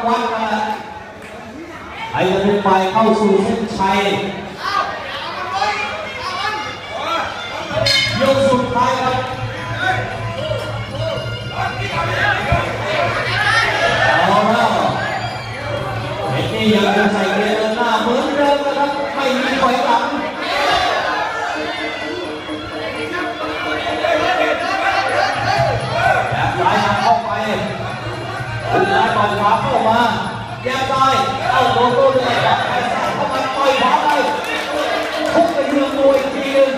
วัดนะใครจะเป็นฝ่ายเข้าสู่เส้นชัยยกสุดท้ายครับเอาละเอ็ดดี้ยังจะใส่เกียร์เดินหน้าเหมือนเดิมนะครับไม่มีถอยหลังแบบซ้ายเข้าไปซ้ายต่อยขวาเข้ามาแยกซ้ายเอาโดนตัวเลยแบบซ้ายเข้ามาต่อยขวาไปทุบไปเรื่องตัวอีกทีนึง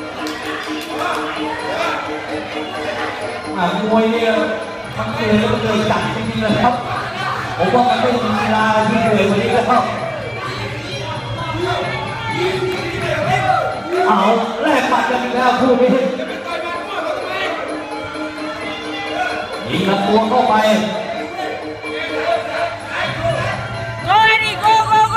มวยเนี่ยมันเคยจัดจริงๆนะครับผมว่ามันไม่มีเวลาที่เคยวันนี้ก็เท่าเอาแลกบัตรกันอีกแล้วคู่นี้ยิงลำตัวเข้าไปโกเอ็ดดี้โก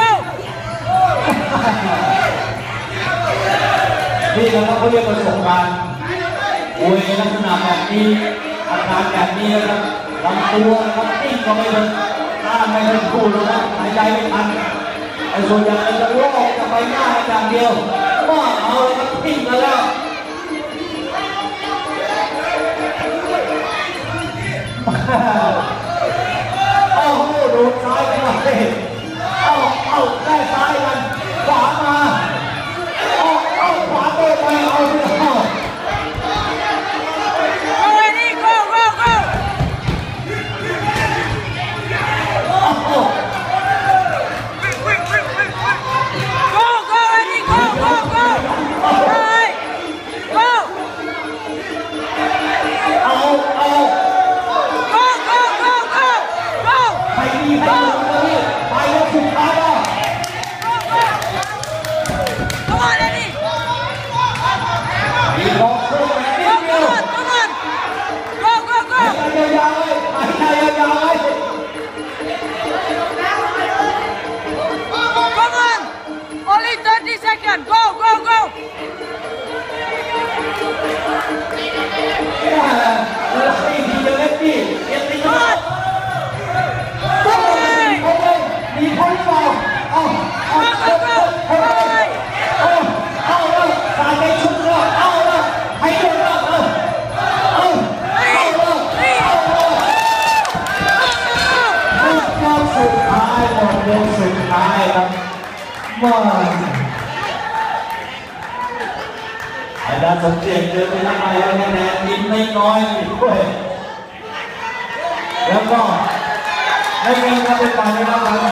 นี่แหละครับเขาเรียกประสบการณ์มวยลักษณะแบบนี้อาการแบบนี้นะครับลำตัวนะครับติ้งก็ไม่เป็นหน้าไม่เป็นคู่นะครับหายใจไม่ทันไอ้ส่วนใหญ่จะโลกจะไปหน้าอย่างเดียวว่าเอาเลยครับติ้งกันแล้วเอาโดนซ้ายไปเลยเอาได้ซ้ายกันขวามาเอาขวาตัวไปเอาอาจารย์สมเจตเดินไปทำไมคะแนนนิดน้อยด้วยแล้วก็ให้เป็นการเป็นฝ่ายนะครับ